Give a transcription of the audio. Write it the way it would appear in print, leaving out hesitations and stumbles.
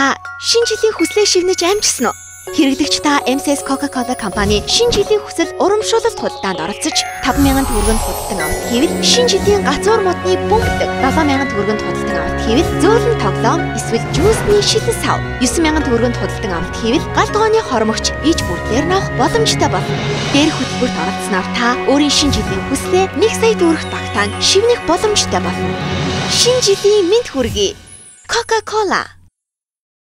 Та шинэ жилийн хүслээ шивнэж амжсан уу? Хэрэглэгч та MCS Coca-Cola компани шинэ жилийн хүсэл урамшуулалт худалдаанд оролцож 5,000 төгрөгөнд худалдан авалт хийвэл шинэ жилийн гацуур модны бөмбөг 7,000 төгрөгөнд худалдан авалт хийвэл зөөлөн тоглоом эсвэл жуусны шилэн сав 9,000 төгрөгөнд худалдан авалт хийвэл гал дооны хормогч иж бүрдээр авах боломжтой болно. Дээрх хөтөлбөрт оролцсноор та өөрийн шинэ жилийн хүслээ 1 сая төгрөгт багтаан шивнэх боломжтой болно. Шинэ жилийн мэнд хүргэе. Coca-Cola